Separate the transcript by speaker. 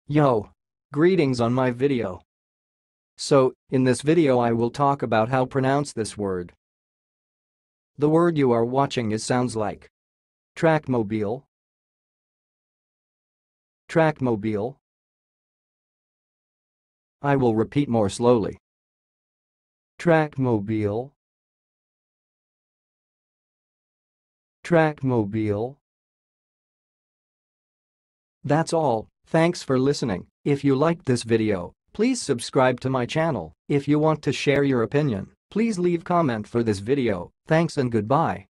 Speaker 1: Yo! Greetings on my video. So, in this video I will talk about how pronounce this word. The word you are watching sounds like Trackmobile. Trackmobile. I will repeat more slowly. Trackmobile. Trackmobile. That's all. Thanks for listening. If you liked this video, please subscribe to my channel. If you want to share your opinion, please leave comment for this video. Thanks and goodbye.